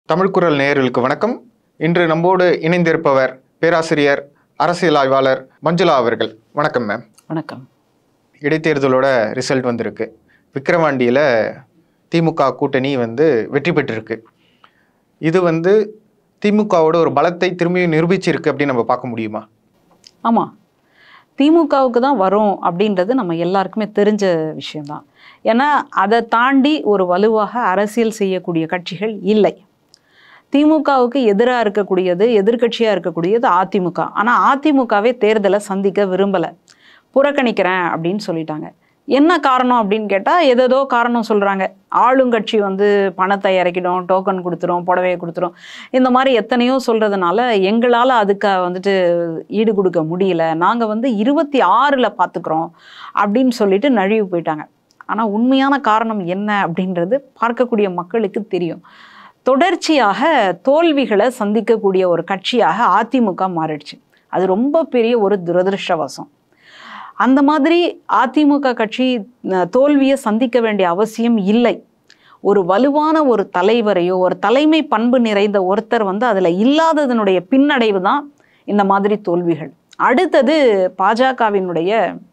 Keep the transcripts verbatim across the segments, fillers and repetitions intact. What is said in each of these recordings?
தமிழ் குரல் நேயர்களுக்கு வணக்கம். இன்று நம்மோடு இணைந்திருப்பவர் பேராசிரியர் அரசியல் ஆய்வாளர் மஞ்சுளா அவர்கள். வணக்கம் மேம். வணக்கம். இடைத்தேர்தலோட ரிசல்ட் வந்திருக்கு. விக்கிரவாண்டியில் திமுக கூட்டணி வந்து வெற்றி பெற்றிருக்கு. இது வந்து திமுகவோட ஒரு பலத்தை திரும்பி நிரூபிச்சிருக்கு அப்படின்னு நம்ம பார்க்க முடியுமா? ஆமாம், திமுகவுக்கு தான் வரும் அப்படின்றது நம்ம எல்லாருக்குமே தெரிஞ்ச விஷயம்தான். ஏன்னா அதை தாண்டி ஒரு வலுவாக அரசியல் செய்யக்கூடிய கட்சிகள் இல்லை. திமுகவுக்கு எதிராக இருக்கக்கூடியது, எதிர்கட்சியாக இருக்கக்கூடியது அதிமுக. ஆனால் அதிமுகவே தேர்தலை சந்திக்க விரும்பலை, புறக்கணிக்கிறேன் அப்படின்னு சொல்லிட்டாங்க. என்ன காரணம் அப்படின்னு கேட்டால் ஏதேதோ காரணம் சொல்கிறாங்க. ஆளுங்கட்சி வந்து பணத்தை இறக்கிடும், டோக்கன் கொடுத்துரும், புடவையை கொடுத்துரும், இந்த மாதிரி எத்தனையோ சொல்கிறதுனால எங்களால் அதுக்கு வந்துட்டு ஈடு கொடுக்க முடியல, நாங்கள் வந்து இருபத்தி ஆறில் பார்த்துக்குறோம் அப்படின்னு சொல்லிட்டு நழுவி போயிட்டாங்க. ஆனால் உண்மையான காரணம் என்ன அப்படின்றது பார்க்கக்கூடிய மக்களுக்கு தெரியும். தொடர்ச்சியாக தோல்விகளை சந்திக்கக்கூடிய ஒரு கட்சியாக அதிமுக மாறிடுச்சு. அது ரொம்ப பெரிய ஒரு துரதிருஷ்டவசம். அந்த மாதிரி அதிமுக கட்சி தோல்வியை சந்திக்க வேண்டிய அவசியம் இல்லை. ஒரு வலுவான ஒரு தலைவரையோ ஒரு தலைமை பண்பு நிறைந்த ஒருத்தர் வந்து அதில் இல்லாததனுடைய பின்னடைவு தான் இந்த மாதிரி தோல்விகள். அடுத்தது பாஜகவினுடைய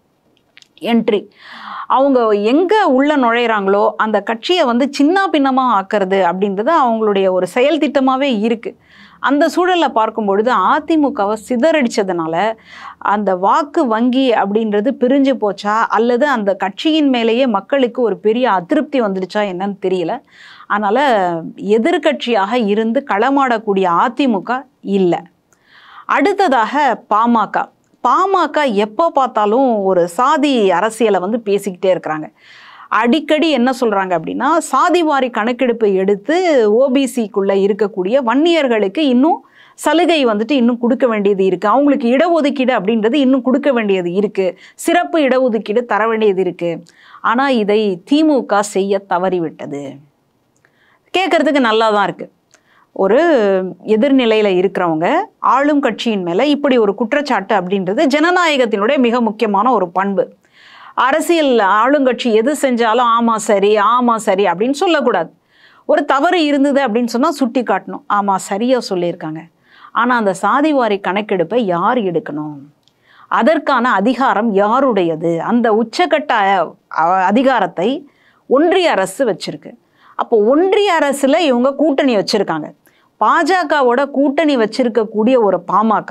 என்ட்ரி. அவங்க எங்கே உள்ள நுழையிறாங்களோ அந்த கட்சியை வந்து சின்ன பின்னமாக ஆக்கிறது அப்படின்றது அவங்களுடைய ஒரு செயல் திட்டமாகவே இருக்குது. அந்த சூழலை பார்க்கும் பொழுது அதிமுகவை சிதறடிச்சதுனால அந்த வாக்கு வங்கி அப்படின்றது பிரிஞ்சு போச்சா அல்லது அந்த கட்சியின் மேலேயே மக்களுக்கு ஒரு பெரிய அதிருப்தி வந்துடுச்சா என்னன்னு தெரியல. அதனால் எதிர்கட்சியாக இருந்து களமாடக்கூடிய அதிமுக இல்லை. அடுத்ததாக பாமக. பாமக எப்போ பார்த்தாலும் ஒரு சாதி அரசியலை வந்து பேசிக்கிட்டே இருக்கிறாங்க. அடிக்கடி என்ன சொல்கிறாங்க அப்படின்னா, சாதிவாரி கணக்கெடுப்பை எடுத்து ஓபிசிக்குள்ளே இருக்கக்கூடிய வன்னியர்களுக்கு இன்னும் சலுகை வந்துட்டு இன்னும் கொடுக்க வேண்டியது இருக்குது, அவங்களுக்கு இடஒதுக்கீடு அப்படின்றது இன்னும் கொடுக்க வேண்டியது இருக்குது, சிறப்பு இடஒதுக்கீடு தர வேண்டியது இருக்குது. ஆனால் இதை திமுக செய்ய தவறிவிட்டது. கேட்குறதுக்கு நல்லா தான் இருக்குது. ஒரு எதிர்நிலையில் இருக்கிறவங்க ஆளும் கட்சியின் மேலே இப்படி ஒரு குற்றச்சாட்டு அப்படின்றது ஜனநாயகத்தினுடைய மிக முக்கியமான ஒரு பண்பு. அரசியல் ஆளுங்கட்சி எது செஞ்சாலும் ஆமாம் சரி ஆமாம் சரி அப்படின்னு சொல்லக்கூடாது. ஒரு தவறு இருந்தது அப்படின்னு சொன்னால் சுட்டி காட்டணும், ஆமாம் சரியாக சொல்லியிருக்காங்க. ஆனால் அந்த சாதிவாரி கணக்கெடுப்பை யார் எடுக்கணும், அதற்கான அதிகாரம் யாருடையது, அந்த உச்சக்கட்ட அதிகாரத்தை ஒன்றிய அரசு வச்சிருக்கு. அப்போ ஒன்றிய அரசில் இவங்க கூட்டணி வச்சுருக்காங்க. பாஜகவோட கூட்டணி வச்சிருக்கக்கூடிய ஒரு பாமக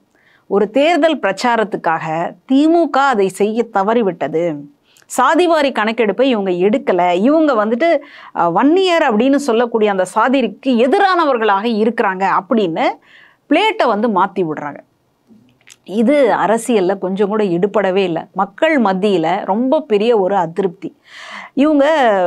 ஒரு தேர்தல் பிரச்சாரத்துக்காக திமுக அதை செய்ய தவறிவிட்டது. சாதிவாரி கணக்கெடுப்பை இவங்க எடுக்கலை, இவங்க வந்துட்டு வன்னியர் அப்படின்னு சொல்லக்கூடிய அந்த சாதிக்கு எதிரானவர்களாக இருக்கிறாங்க அப்படின்னு பிளேட்டை வந்து மாற்றி விடுறாங்க. இது அரசியலில் கொஞ்சம் கூட எடுபடவே இல்லை. மக்கள் மத்தியில் ரொம்ப பெரிய ஒரு அதிருப்தி. இவங்க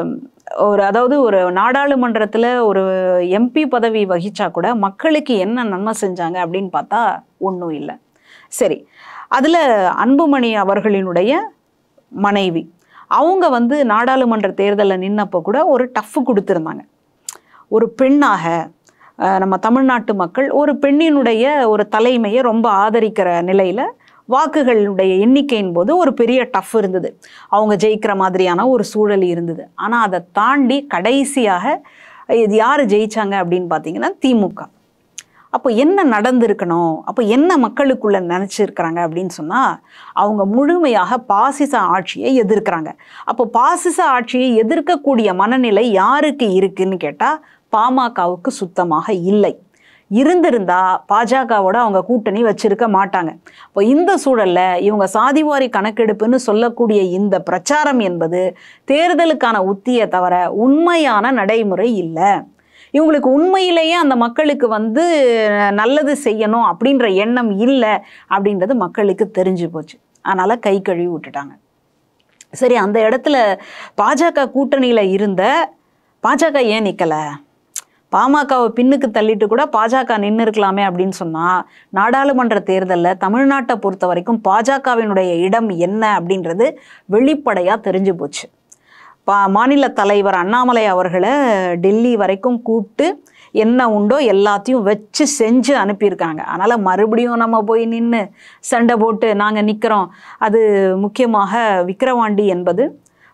ஒரு அதாவது ஒரு நாடாளுமன்றத்தில் ஒரு எம்பி பதவி வகிச்சா கூட மக்களுக்கு என்ன நன்மை செஞ்சாங்க அப்படின்னு பார்த்தா ஒன்றும் இல்லை. சரி, அதில் அன்புமணி அவர்களினுடைய மனைவி அவங்க வந்து நாடாளுமன்ற தேர்தலில் நின்னப்போ கூட ஒரு டஃப் கொடுத்துருந்தாங்க. ஒரு பெண்ணாக நம்ம தமிழ்நாட்டு மக்கள் ஒரு பெண்ணினுடைய ஒரு தலைமையை ரொம்ப ஆதரிக்கிற நிலையில் வாக்குகளுடைய எண்ணிக்கையின் போது ஒரு பெரிய டஃப் இருந்தது, அவங்க ஜெயிக்கிற மாதிரியான ஒரு சூழல் இருந்தது. ஆனால் அதை தாண்டி கடைசியாக இது யார் ஜெயிச்சாங்க அப்படின்னு பார்த்தீங்கன்னா திமுக. அப்போ என்ன நடந்திருக்கணும், அப்போ என்ன மக்களுக்குள்ள நினச்சிருக்கிறாங்க அப்படின்னு சொன்னால் அவங்க முழுமையாக பாசிச ஆட்சியை எதிர்க்கிறாங்க. அப்போ பாசிச ஆட்சியை எதிர்க்கக்கூடிய மனநிலை யாருக்கு இருக்குன்னு கேட்டால் பாமகவுக்கு சுத்தமாக இல்லை. இருந்திருந்தா பாஜகவோட அவங்க கூட்டணி வச்சிருக்க மாட்டாங்க. இப்போ இந்த சூழல்ல இவங்க சாதிவாரி கணக்கெடுப்புன்னு சொல்லக்கூடிய இந்த பிரச்சாரம் என்பது தேர்தலுக்கான உத்தியை தவிர உண்மையான நடைமுறை இல்லை. இவங்களுக்கு உண்மையிலேயே அந்த மக்களுக்கு வந்து நல்லது செய்யணும் அப்படின்ற எண்ணம் இல்லை அப்படின்றது மக்களுக்கு தெரிஞ்சு போச்சு. அதனால கை கழுவி விட்டுட்டாங்க. சரி, அந்த இடத்துல பாஜக கூட்டணியில் இருந்த பாஜக ஏன் நிற்கலை, பாமகவை பின்னுக்கு தள்ளிட்டு கூட பாஜக நின்று இருக்கலாமே அப்படின்னு சொன்னால் நாடாளுமன்ற தேர்தலில் தமிழ்நாட்டை பொறுத்த வரைக்கும் பாஜகவினுடைய இடம் என்ன அப்படின்றது வெளிப்படையாக தெரிஞ்சு போச்சு. பா மாநில தலைவர் அண்ணாமலை அவர்களை டெல்லி வரைக்கும் கூப்பிட்டு என்ன உண்டோ எல்லாத்தையும் வச்சு செஞ்சு அனுப்பியிருக்காங்க. அதனால் மறுபடியும் நம்ம போய் நின்று சண்டை போட்டு நாங்கள் நிற்கிறோம். அது முக்கியமாக விக்கிரவாண்டி என்பது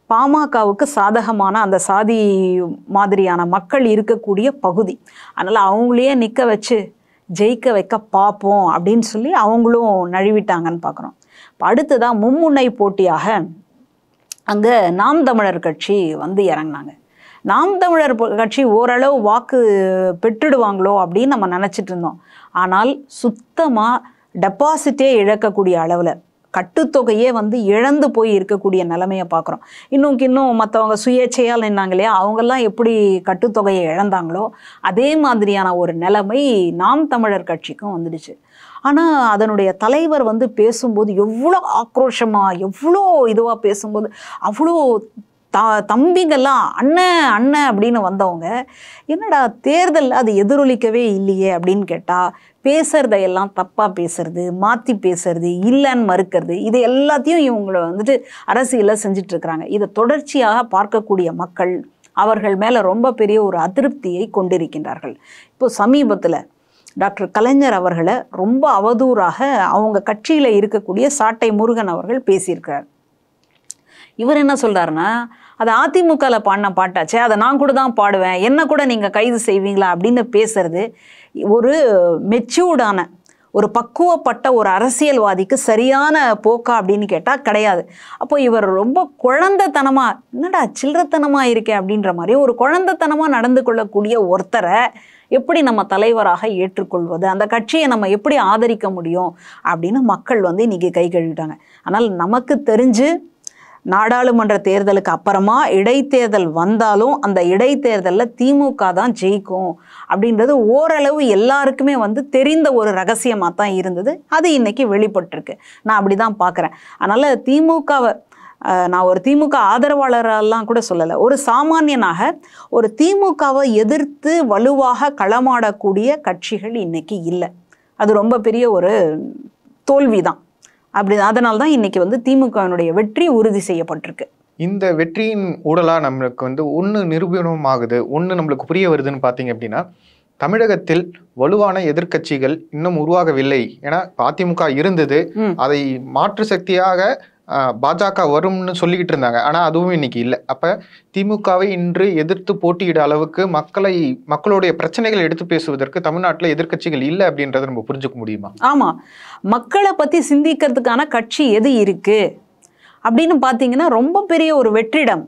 பாமகவுக்கு சாதகமான அந்த சாதி மாதிரியான மக்கள் இருக்கக்கூடிய பகுதி. அதனால் அவங்களையே நிற்க வச்சு ஜெயிக்க வைக்க பார்ப்போம் அப்படின்னு சொல்லி அவங்களும் நழுவிட்டாங்கன்னு பார்க்குறோம். இப்போ அடுத்ததான் மும்முனை போட்டியாக அங்கே நாம் தமிழர் கட்சி வந்து இறங்கினாங்க. நாம் தமிழர் கட்சி ஓரளவு வாக்கு பெற்றுடுவாங்களோ அப்படின்னு நம்ம நினச்சிட்டு இருந்தோம். ஆனால் சுத்தமாக டெபாசிட்டே இழக்கக்கூடிய அளவில், கட்டுத்தொகையே வந்து இழந்து போய் இருக்கக்கூடிய நிலைமையை பார்க்குறோம். இன்னும் இன்னும் மற்றவங்க சுயேட்சையால் நின்னாங்க இல்லையா, அவங்கெல்லாம் எப்படி கட்டுத்தொகையை இழந்தாங்களோ அதே மாதிரியான ஒரு நிலைமை நாம் தமிழர் கட்சிக்கும் வந்துடுச்சு. ஆனால் அதனுடைய தலைவர் வந்து பேசும்போது எவ்வளோ ஆக்ரோஷமாக, எவ்வளோ இதுவாக பேசும்போது, அவ்வளோ த தம்பிங்கெல்லாம் அண்ணன் அண்ணன் அப்படின்னு வந்தவங்க என்னடா தேர்தலில் அது எதிரொலிக்கவே இல்லையே அப்படின்னு கேட்டால், பேசுகிறதையெல்லாம் தப்பாக பேசுறது, மாற்றி பேசுறது, இல்லைன்னு மறுக்கிறது, இது எல்லாத்தையும் இவங்களை வந்துட்டு அரசியலில் செஞ்சிட்ருக்கிறாங்க. இதை தொடர்ச்சியாக பார்க்கக்கூடிய மக்கள் அவர்கள் மேலே ரொம்ப பெரிய ஒரு அதிருப்தியை கொண்டிருக்கின்றார்கள். இப்போ சமீபத்தில் டாக்டர் கலைஞர் அவர்களை ரொம்ப அவதூறாக அவங்க கட்சியில் இருக்கக்கூடிய சாட்டை முருகன் அவர்கள் பேசியிருக்கிறார். இவர் என்ன சொல்கிறாருன்னா, அது அதிமுகவில் பாடின பாட்டாச்சே, அதை நான் கூட தான் பாடுவேன், என்ன கூட நீங்கள் கைது செய்வீங்களா அப்படின்னு பேசுறது ஒரு மெச்சூர்டான ஒரு பக்குவப்பட்ட ஒரு அரசியல்வாதிக்கு சரியான போக்கா அப்படின்னு கேட்டால் கிடையாது. அப்போ இவர் ரொம்ப குழந்தைத்தனமாக, என்னடா சில்லறத்தனமாக இருக்கே அப்படின்ற மாதிரி ஒரு குழந்தைத்தனமாக நடந்து கொள்ளக்கூடிய ஒருத்தரை எப்படி நம்ம தலைவராக ஏற்றுக்கொள்வது, அந்த கட்சியை நம்ம எப்படி ஆதரிக்க முடியும் அப்படின்னு மக்கள் வந்து இன்றைக்கி கை கழுவிட்டாங்க. ஆனால் நமக்கு தெரிஞ்சு நாடாளுமன்ற தேர்தலுக்கு அப்புறமா இடைத்தேர்தல் வந்தாலும் அந்த இடைத்தேர்தலில் திமுக தான் ஜெயிக்கும் அப்படின்றது ஓரளவு எல்லாருக்குமே வந்து தெரிந்த ஒரு ரகசியமாக தான் இருந்தது. அது இன்றைக்கி வெளிப்பட்டிருக்கு. நான் அப்படி தான் பார்க்குறேன். அதனால் திமுகவை நான் ஒரு திமுக ஆதரவாளரெல்லாம் கூட சொல்லலை, ஒரு சாமானியனாக ஒரு திமுகவை எதிர்த்து வலுவாக களமாடக்கூடிய கட்சிகள் இன்றைக்கி இல்லை. அது ரொம்ப பெரிய ஒரு தோல்வி தான். அப்படி அதனால தான் இன்றைக்கி வந்து திமுகவினுடைய வெற்றி உறுதி செய்யப்பட்டிருக்கு. இந்த வெற்றியின் ஊடலாக நம்மளுக்கு வந்து ஒன்று நிரூபணமாகுது, ஒன்று நம்மளுக்கு புரிய வருதுன்னு பார்த்தீங்க அப்படின்னா, தமிழகத்தில் வலுவான எதிர்க்கட்சிகள் இன்னும் உருவாகவில்லை. ஏன்னா அதிமுக இருந்தது, அதை மாற்று சக்தியாக பாஜக வரும்னு சொல்லிக்கிட்டு இருந்தாங்க. ஆனால் அதுவும் இன்னைக்கு இல்லை. அப்போ திமுகவை இன்று எதிர்த்து போட்டியிட அளவுக்கு மக்களை மக்களுடைய பிரச்சனைகளை எடுத்து பேசுவதற்கு தமிழ்நாட்டில் எதிர்க்கட்சிகள் இல்லை அப்படின்றத நம்ம புரிஞ்சுக்க முடியுமா? ஆமாம், மக்களை பற்றி சிந்திக்கிறதுக்கான கட்சி எது இருக்குது அப்படின்னு பார்த்தீங்கன்னா ரொம்ப பெரிய ஒரு வெற்றிடம்.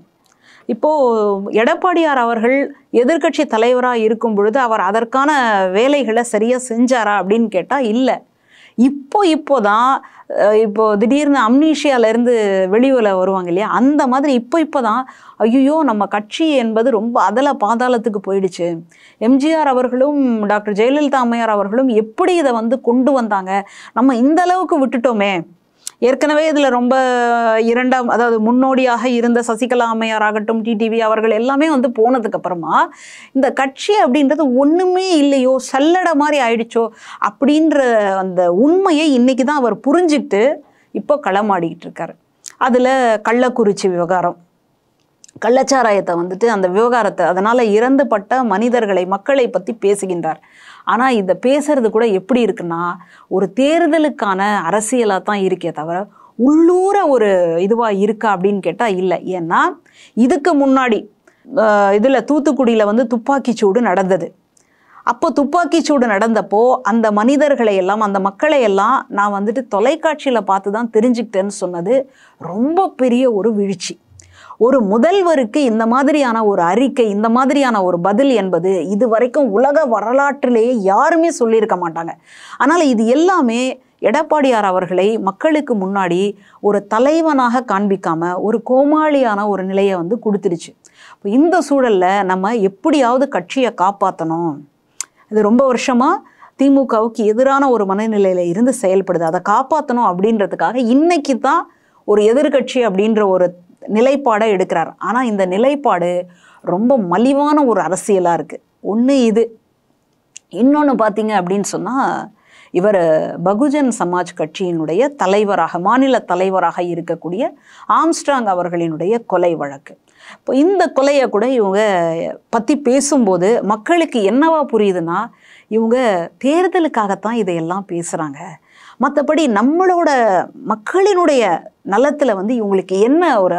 இப்போது எடப்பாடியார் அவர்கள் எதிர்க்கட்சி தலைவராக இருக்கும் பொழுது அவர் அதற்கான வேலைகளை சரியாக செஞ்சாரா அப்படின்னு கேட்டால் இல்லை. இப்போ இப்போ தான் இப்போ திடீர்னு அம்னீஷியாவிலேருந்து வெளியில் வருவாங்க இல்லையா, அந்த மாதிரி இப்போ இப்போ தான் ஐயோ நம்ம கட்சி என்பது ரொம்ப அதல பாதாளத்துக்கு போயிடுச்சு, எம்ஜிஆர் அவர்களும் டாக்டர் ஜெயலலிதா அம்மையார் அவர்களும் எப்படி இதை வந்து கொண்டு வந்தாங்க, நம்ம இந்த அளவுக்கு விட்டுட்டோமே. ஏற்கனவே இதில் ரொம்ப இரண்டாம் அதாவது முன்னோடியாக இருந்த சசிகலா அம்மையார் ஆகட்டும், டிடிவி அவர்கள் எல்லாமே வந்து போனதுக்கப்புறமா இந்த கட்சி அப்படின்றது ஒன்றுமே இல்லையோ, சல்லடை மாதிரி ஆயிடுச்சோ அப்படின்ற அந்த உண்மையை இன்றைக்கி தான் அவர் புரிஞ்சுக்கிட்டு இப்போ களமாடிக்கிட்டு இருக்காரு. அதில் கள்ளக்குறிச்சி விவகாரம், கள்ளச்சாராயத்தை வந்துட்டு அந்த விவகாரத்தை அதனால் இறந்துபட்ட மனிதர்களை மக்களை பற்றி பேசுகின்றார். ஆனால் இதை பேசுறது கூட எப்படி இருக்குன்னா ஒரு தேர்தலுக்கான அரசியலாக தான் இருக்கே தவிர உள்ளூர ஒரு இதுவாக இருக்கா அப்படின்னு கேட்டால் இல்லை. ஏன்னா இதுக்கு முன்னாடி இதில் தூத்துக்குடியில் வந்து துப்பாக்கிச்சூடு நடந்தது. அப்போ துப்பாக்கிச்சூடு நடந்தப்போ அந்த மனிதர்களை எல்லாம் அந்த மக்களை எல்லாம் நான் வந்துட்டு தொலைக்காட்சியில் பார்த்து தான் தெரிஞ்சுக்கிட்டேன்னு சொன்னது ரொம்ப பெரிய ஒரு வீழ்ச்சி. ஒரு முதல்வருக்கு இந்த மாதிரியான ஒரு அறிக்கை, இந்த மாதிரியான ஒரு பதில் என்பது இது வரைக்கும் உலக வரலாற்றிலேயே யாருமே சொல்லியிருக்க மாட்டாங்க. ஆனால் இது எல்லாமே எடப்பாடியார் அவர்களை மக்களுக்கு முன்னாடி ஒரு தலைவனாக காண்பிக்காம ஒரு கோமாளியான ஒரு நிலையை வந்து கொடுத்துருச்சு. இந்த சூழலில் நம்ம எப்படியாவது கட்சியை காப்பாற்றணும். இது ரொம்ப வருஷமாக திமுகவுக்கு எதிரான ஒரு மனநிலையில் இருந்து செயல்படுது. அதை காப்பாற்றணும் அப்படின்றதுக்காக இன்னைக்கு தான் ஒரு எதிர்கட்சி அப்படின்ற ஒரு நிலைப்பாடை எடுக்கிறார். ஆனால் இந்த நிலைப்பாடு ரொம்ப மலிவான ஒரு அரசியலாக இருக்குது. ஒன்று இது, இன்னொன்று பார்த்தீங்க அப்படின்னு சொன்னால் இவர் பகுஜன் சமாஜ் கட்சியினுடைய தலைவராக மாநில தலைவராக இருக்கக்கூடிய ஆம்ஸ்ட்ராங் அவர்களினுடைய கொலை வழக்கு. இப்போ இந்த கொலையை கூட இவங்க பற்றி பேசும்போது மக்களுக்கு என்னவா புரியுதுன்னா இவங்க தேர்தலுக்காகத்தான் இதையெல்லாம் பேசுகிறாங்க, மற்றபடி நம்மளோட மக்களினுடைய நலத்தில் வந்து இவங்களுக்கு என்ன ஒரு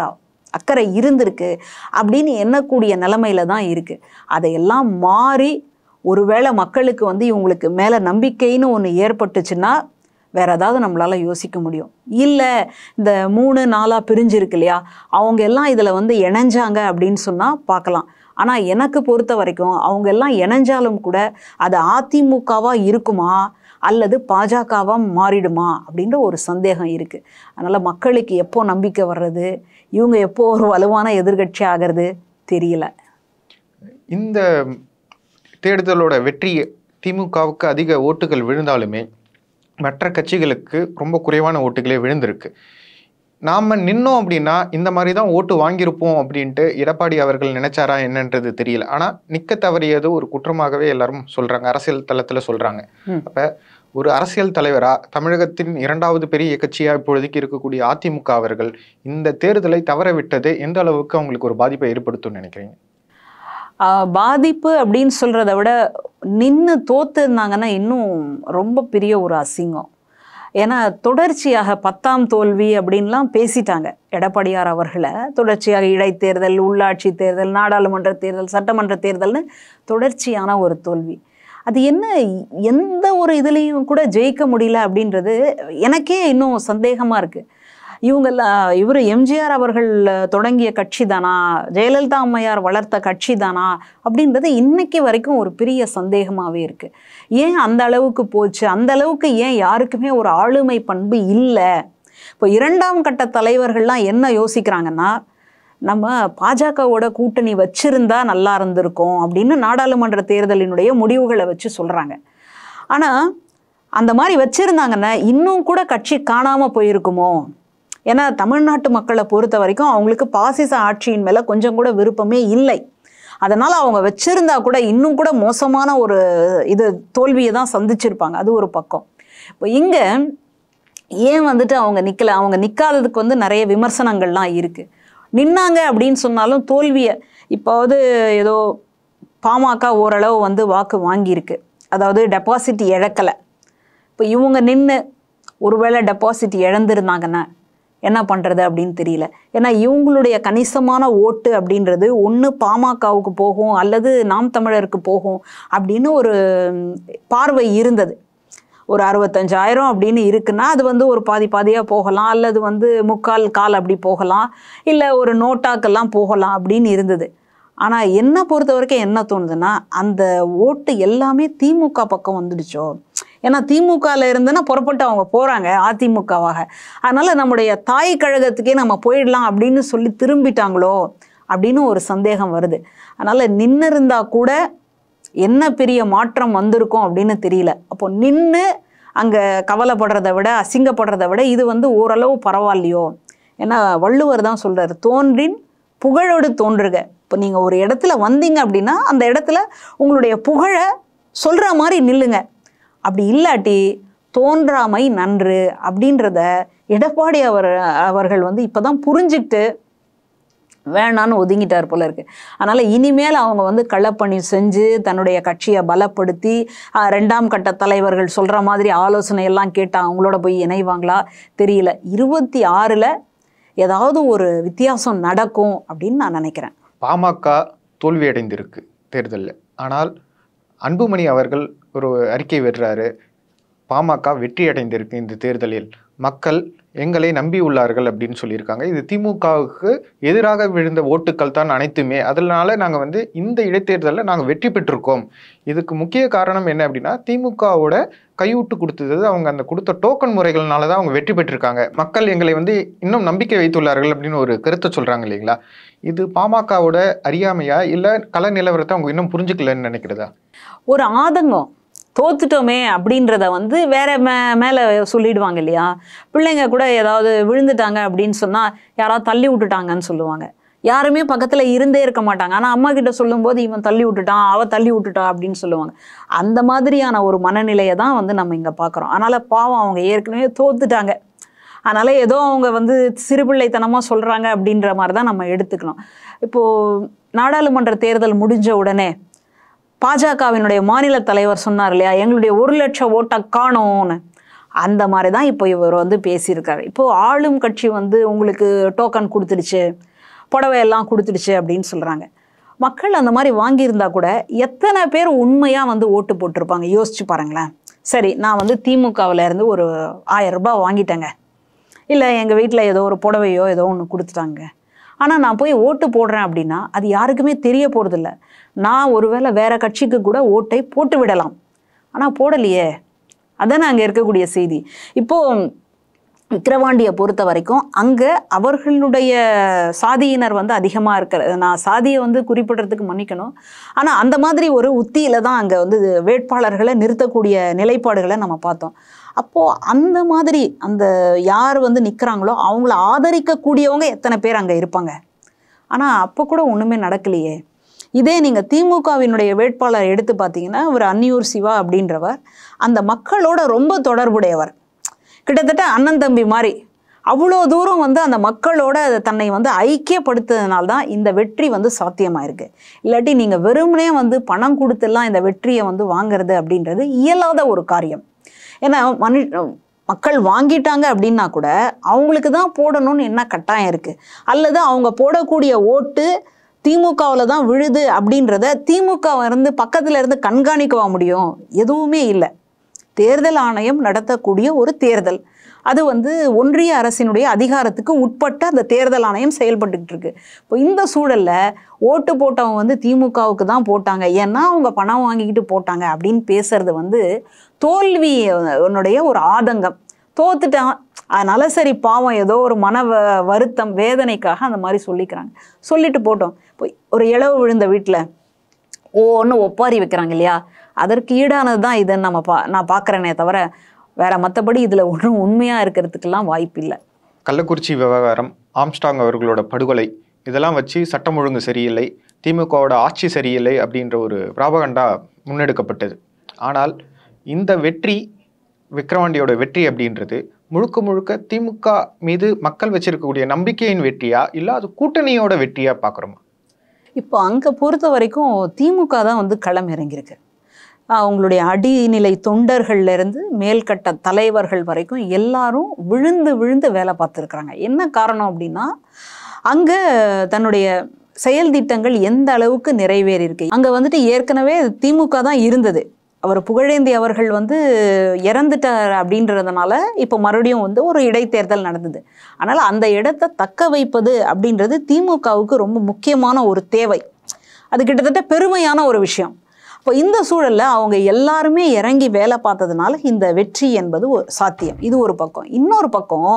அக்கறை இருந்திருக்கு அப்படின்னு எண்ணக்கூடிய நிலைமையில தான் இருக்குது. அதையெல்லாம் மாறி ஒருவேளை மக்களுக்கு வந்து இவங்களுக்கு மேலே நம்பிக்கைன்னு ஒன்று ஏற்பட்டுச்சுன்னா வேறு ஏதாவது நம்மளால் யோசிக்க முடியும். இல்லை இந்த மூணு நாளாக பிரிஞ்சிருக்கு இல்லையா, அவங்க எல்லாம் இதில் வந்து இணைஞ்சாங்க அப்படின்னு சொன்னால் பார்க்கலாம். ஆனால் எனக்கு பொறுத்த வரைக்கும் அவங்க எல்லாம் இணைஞ்சாலும் கூட அது அதிமுகவாக இருக்குமா அல்லது பாஜகவாக மாறிடுமா அப்படின்ற ஒரு சந்தேகம் இருக்குது. அதனால் மக்களுக்கு எப்போ நம்பிக்கை வர்றது, இவங்க எப்போ ஒரு வலுவான எதிர்கட்சி ஆகிறது தெரியல. இந்த தேர்தலோட வெற்றி திமுகவுக்கு அதிக ஓட்டுகள் விழுந்தாலுமே மற்ற கட்சிகளுக்கு ரொம்ப குறைவான ஓட்டுகளே விழுந்திருக்கு. நாம் நின்னோம் அப்படின்னா இந்த மாதிரி தான் ஓட்டு வாங்கியிருப்போம் அப்படின்ட்டு எடப்பாடி அவர்கள் நினைச்சாரா என்னன்றது தெரியல. ஆனால் நிற்க தவறியது ஒரு குற்றமாகவே எல்லாரும் சொல்கிறாங்க, அரசியல் தளத்தில் சொல்கிறாங்க. அப்போ ஒரு அரசியல் தலைவரா தமிழகத்தின் இரண்டாவது பெரிய கட்சியாக இப்பொழுதைக்கு இருக்கக்கூடிய அதிமுக அவர்கள் இந்த தேர்தலை தவற விட்டது எந்த அளவுக்கு அவங்களுக்கு ஒரு பாதிப்பை ஏற்படுத்தும் நினைக்கிறீங்க? பாதிப்பு அப்படின்னு சொல்கிறத விட நின்று தோத்து இருந்தாங்கன்னா இன்னும் ரொம்ப பெரிய ஒரு அசிங்கம். ஏன்னா தொடர்ச்சியாக பத்தாம் தோல்வி அப்படின்லாம் பேசிட்டாங்க எடப்பாடியார் அவர்களை. தொடர்ச்சியாக இடைத்தேர்தல், உள்ளாட்சி தேர்தல், நாடாளுமன்ற தேர்தல், சட்டமன்ற தேர்தல்னு தொடர்ச்சியான ஒரு தோல்வி. அது என்ன எந்த ஒரு இதுலேயும் கூட ஜெயிக்க முடியல அப்படின்றது எனக்கே இன்னும் சந்தேகமாக இருக்குது. இவங்கெல்லாம் இவர் எம்ஜிஆர் அவர்கள் தொடங்கிய கட்சி தானா, ஜெயலலிதா அம்மையார் வளர்த்த கட்சி தானா அப்படின்றது இன்னைக்கு வரைக்கும் ஒரு பெரிய சந்தேகமாகவே இருக்குது. ஏன் அந்த அளவுக்கு போச்சு, அந்த அளவுக்கு ஏன் யாருக்குமே ஒரு ஆளுமை பண்பு இல்லை? இப்போ இரண்டாம் கட்ட தலைவர்கள்லாம் என்ன யோசிக்கிறாங்கன்னா, நம்ம பாஜகவோட கூட்டணி வச்சிருந்தா நல்லா இருந்திருக்கும் அப்படின்னு நாடாளுமன்ற தேர்தலினுடைய முடிவுகளை வச்சு சொல்கிறாங்க. ஆனால் அந்த மாதிரி வச்சுருந்தாங்கன்னா இன்னும் கூட கட்சி காணாமல் போயிருக்குமோ? ஏன்னா தமிழ்நாட்டு மக்களை பொறுத்த வரைக்கும் அவங்களுக்கு பாசிச ஆட்சியின் மேலே கொஞ்சம் கூட விருப்பமே இல்லை. அதனால் அவங்க வச்சுருந்தா கூட இன்னும் கூட மோசமான ஒரு இது தோல்வியை தான் சந்திச்சிருப்பாங்க. அது ஒரு பக்கம். இப்போ இங்கே ஏன் வந்துட்டு அவங்க நிற்கலை, அவங்க நிற்காததுக்கு வந்து நிறைய விமர்சனங்கள்லாம் இருக்குது. நின்னாங்க அப்படின்னு சொன்னாலும் தோல்வியை இப்போது ஏதோ பாமக ஓரளவு வந்து வாக்கு வாங்கியிருக்கு, அதாவது டெபாசிட் இழக்கலை. இப்போ இவங்க நின்று ஒருவேளை டெபாசிட் இழந்திருந்தாங்கன்னா என்ன பண்ணுறது அப்படின்னு தெரியல. ஏன்னா இவங்களுடைய கணிசமான ஓட்டு அப்படின்றது ஒன்று பாமகவுக்கு போகும் அல்லது நாம் தமிழருக்கு போகும் அப்படின்னு ஒரு பார்வை இருந்தது. ஒரு அறுபத்தஞ்சாயிரம் அப்படின்னு இருக்குன்னா அது வந்து ஒரு பாதி பாதியாக போகலாம், அல்லது வந்து முக்கால் கால் அப்படி போகலாம், இல்லை ஒரு நோட்டாக்கெல்லாம் போகலாம் அப்படின்னு இருந்தது. ஆனால் என்னை பொறுத்த வரைக்கும் என்ன தோணுதுன்னா, அந்த ஓட்டு எல்லாமே திமுக பக்கம் வந்துடுச்சோ. ஏன்னா திமுகவில் இருந்துன்னா புறப்பட்டு அவங்க போகிறாங்க அதிமுகவாக. அதனால் நம்முடைய தாய் கழகத்துக்கே நம்ம போயிடலாம் அப்படின்னு சொல்லி திரும்பிட்டாங்களோ அப்படின்னு ஒரு சந்தேகம் வருது. அதனால் நின்று இருந்தால் கூட என்ன பெரிய மாற்றம் வந்திருக்கும் அப்படின்னு தெரியல. அப்போ நின்று அங்கே கவலைப்படுறத விட அசிங்கப்படுறத விட இது வந்து ஓரளவு பரவாயில்லையோ. ஏன்னா வள்ளுவர் தான் சொல்கிறார், தோன்றின் புகழோடு தோன்றுக. இப்போ நீங்கள் ஒரு இடத்துல வந்தீங்க அப்படின்னா அந்த இடத்துல உங்களுடைய புகழை சொல்கிற மாதிரி நில்லுங்க. அப்படி இல்லாட்டி தோன்றாமை நன்று அப்படின்றத எடப்பாடி அவர் அவர்கள் வந்து இப்போ தான் புரிஞ்சுக்கிட்டு வேணான்னு ஒதுங்கிட்டார் போல இருக்கு. அதனால் இனிமேல் அவங்க வந்து களப்பணி செஞ்சு தன்னுடைய கட்சியை பலப்படுத்தி ரெண்டாம் கட்ட தலைவர்கள் சொல்கிற மாதிரி ஆலோசனை எல்லாம் கேட்டால் அவங்களோட போய் இணைவாங்களா தெரியல. இருபத்தி ஆறில் ஏதாவது ஒரு வித்தியாசம் நடக்கும் அப்படின்னு நான் நினைக்கிறேன். பாமக தோல்வியடைந்திருக்கு தேர்தலில். ஆனால் அன்புமணி அவர்கள் ஒரு அறிக்கை விடுறாரு, பாமக வெற்றி அடைந்திருக்கு இந்த தேர்தலில், மக்கள் எங்களை நம்பி உள்ளார்கள் அப்படின்னு சொல்லியிருக்காங்க. இது திமுகவுக்கு எதிராக விழுந்த ஓட்டுக்கள் தான் அனைத்துமே, அதனால நாங்கள் வந்து இந்த இடைத்தேர்தலில் நாங்கள் வெற்றி பெற்றிருக்கோம். இதுக்கு முக்கிய காரணம் என்ன அப்படின்னா, திமுகவோட கையூட்டு கொடுத்தது, அவங்க அந்த கொடுத்த டோக்கன் முறைகள்னால தான் அவங்க வெற்றி பெற்றிருக்காங்க. மக்கள் எங்களை வந்து இன்னும் நம்பிக்கை வைத்துள்ளார்கள் அப்படின்னு ஒரு கருத்தை சொல்கிறாங்க இல்லைங்களா? இது பாமகவோட அறியாமையா இல்லை கள நிலவரத்தை அவங்க இன்னும் புரிஞ்சுக்கலன்னு நினைக்கிறதா? ஒரு ஆதங்கம், தோத்துட்டோமே அப்படின்றத வந்து வேற மே மேலே சொல்லிடுவாங்க இல்லையா? பிள்ளைங்க கூட ஏதாவது விழுந்துட்டாங்க அப்படின்னு சொன்னால் யாராவது தள்ளி விட்டுட்டாங்கன்னு சொல்லுவாங்க. யாருமே பக்கத்தில் இருந்தே இருக்க மாட்டாங்க. ஆனால் அம்மா கிட்ட சொல்லும்போது இவன் தள்ளி விட்டுட்டான், அவள் தள்ளி விட்டுட்டா அப்படின்னு சொல்லுவாங்க. அந்த மாதிரியான ஒரு மனநிலையை தான் வந்து நம்ம இங்கே பார்க்குறோம். அதனால் பாவம் அவங்க ஏற்கனவே தோத்துட்டாங்க, அதனால் ஏதோ அவங்க வந்து சிறுபிள்ளைத்தனமாக சொல்கிறாங்க அப்படின்ற மாதிரி தான் நம்ம எடுத்துக்கணும். இப்போது நாடாளுமன்ற தேர்தல் முடிஞ்ச உடனே பாஜகவினுடைய மாநில தலைவர் சொன்னார் இல்லையா, எங்களுடைய ஒரு லட்சம் ஓட்டை காணோன்னு. அந்த மாதிரி தான் இப்போ இவர் வந்து பேசியிருக்காரு. இப்போது ஆளும் கட்சி வந்து உங்களுக்கு டோக்கன் கொடுத்துடுச்சு, புடவையெல்லாம் கொடுத்துடுச்சு அப்படின்னு சொல்கிறாங்க. மக்கள் அந்த மாதிரி வாங்கியிருந்தா கூட எத்தனை பேர் உண்மையாக வந்து ஓட்டு போட்டிருப்பாங்க யோசிச்சு பாருங்களேன். சரி, நான் வந்து திமுகவில் இருந்து ஒரு ஆயிரம் ரூபாய் வாங்கிட்டேங்க, இல்லை எங்கள் வீட்டில் ஏதோ ஒரு புடவையோ ஏதோ ஒன்று கொடுத்துட்டாங்க, ஆனால் நான் போய் ஓட்டு போடுறேன் அப்படின்னா அது யாருக்குமே தெரிய போகிறதில்ல. நான் ஒருவேளை வேறு கட்சிக்கு கூட ஓட்டை போட்டு விடலாம், ஆனால் போடலையே. அதானே அங்கே இருக்கக்கூடிய செய்தி. இப்போது விக்கிரவாண்டியை பொறுத்த வரைக்கும் அங்கே அவர்களுடைய சாதியினர் வந்து அதிகமாக இருக்கிற, நான் சாதியை வந்து குறிப்பிடுறதுக்கு மன்னிக்கணும், ஆனால் அந்த மாதிரி ஒரு உத்தியில் தான் அங்கே வந்து வேட்பாளர்களை நிறுத்தக்கூடிய நிலைப்பாடுகளை நம்ம பார்த்தோம். அப்போது அந்த மாதிரி அந்த யார் வந்து நிற்கிறாங்களோ அவங்கள ஆதரிக்கக்கூடியவங்க எத்தனை பேர் அங்கே இருப்பாங்க. ஆனால் அப்போ கூட ஒன்றுமே நடக்கலையே. இதே நீங்கள் திமுகவினுடைய வேட்பாளர் எடுத்து பார்த்தீங்கன்னா ஒரு அன்னியூர் சிவா அப்படின்றவர் அந்த மக்களோட ரொம்ப தொடர்புடையவர், கிட்டத்தட்ட அண்ணன் தம்பி மாதிரி. அவ்வளோ தூரம் வந்து அந்த மக்களோட தன்னை வந்து ஐக்கியப்படுத்துறதுனால்தான் இந்த வெற்றி வந்து சாத்தியமாயிருக்கு. இல்லாட்டி நீங்கள் வெறுமனே வந்து பணம் கொடுத்துலாம் இந்த வெற்றியை வந்து வாங்கிறது அப்படின்றது இயலாத ஒரு காரியம். ஏன்னா மனு மக்கள் வாங்கிட்டாங்க அப்படின்னா கூட அவங்களுக்கு தான் போடணும்னு என்ன கட்டாயம் இருக்குது, அல்லது அவங்க போடக்கூடிய ஓட்டு திமுகவில் தான் விழுது அப்படின்றத திமுக இருந்து பக்கத்தில் இருந்து கண்காணிக்கவா முடியும்? எதுவுமே இல்லை. தேர்தல் ஆணையம் நடத்தக்கூடிய ஒரு தேர்தல், அது வந்து ஒன்றிய அரசினுடைய அதிகாரத்துக்கு உட்பட்ட அந்த தேர்தல் ஆணையம் செயல்பட்டுக்கிட்டு இருக்கு. இப்போ இந்த சூழலில் ஓட்டு போட்டவங்க வந்து திமுகவுக்கு தான் போட்டாங்க, ஏன்னா அவங்க பணம் வாங்கிக்கிட்டு போட்டாங்க அப்படின்னு பேசுறது வந்து தோல்வி உன்னுடைய ஒரு ஆதங்கம். தோத்துட்டான், அதனால சரி பாவம் ஏதோ ஒரு மன வ வருத்தம் வேதனைக்காக அந்த மாதிரி சொல்லிக்கிறாங்க. சொல்லிட்டு போட்டோம். இப்போ ஒரு இளவு விழுந்த வீட்டில் ஒன்று ஒப்பாரி வைக்கிறாங்க இல்லையா, அதற்கு ஈடானது தான் இதுன்னு நம்ம பா நான் பார்க்குறேனே தவிர வேற மற்றபடி இதில் ஒன்றும் உண்மையாக இருக்கிறதுக்கெல்லாம் வாய்ப்பு இல்லை. கள்ளக்குறிச்சி விவகாரம், ஆம்ஸ்டாங் அவர்களோட படுகொலை, இதெல்லாம் வச்சு சட்டம் ஒழுங்கு சரியில்லை, திமுகவோட ஆட்சி சரியில்லை அப்படின்ற ஒரு பிராபகண்டா முன்னெடுக்கப்பட்டது. ஆனால் இந்த வெற்றி, விக்கிரவாண்டியோட வெற்றி அப்படின்றது முழுக்க முழுக்க திமுக மீது மக்கள் வச்சிருக்கக்கூடிய நம்பிக்கையின் வெற்றியா இல்லை அது கூட்டணியோட வெற்றியா பார்க்குறோமா? இப்போ அங்கே பொறுத்த வரைக்கும் திமுக தான் வந்து களம் இறங்கியிருக்கு. அவங்களுடைய அடிநிலை தொண்டர்கள்லேருந்து மேல்கட்ட தலைவர்கள் வரைக்கும் எல்லாரும் விழுந்து விழுந்து வேலை பார்த்துருக்குறாங்க. என்ன காரணம் அப்படின்னா அங்கே தன்னுடைய செயல் திட்டங்கள் எந்த அளவுக்கு நிறைவேறியிருக்கு. அங்கே வந்துட்டு ஏற்கனவே திமுக தான் இருந்தது. அவர் புகழேந்தி அவர்கள் வந்து இறந்துட்டார் அப்படின்றதுனால இப்போ மறுபடியும் வந்து ஒரு இடைத்தேர்தல் நடந்தது. ஆனால் அந்த இடத்தை தக்க வைப்பது அப்படின்றது திமுகவுக்கு ரொம்ப முக்கியமான ஒரு தேவை. அது கிட்டத்தட்ட பெருமையான ஒரு விஷயம். இப்போ இந்த சூழலில் அவங்க எல்லாருமே இறங்கி வேலை பார்த்ததுனால இந்த வெற்றி என்பது சாத்தியம். இது ஒரு பக்கம். இன்னொரு பக்கம்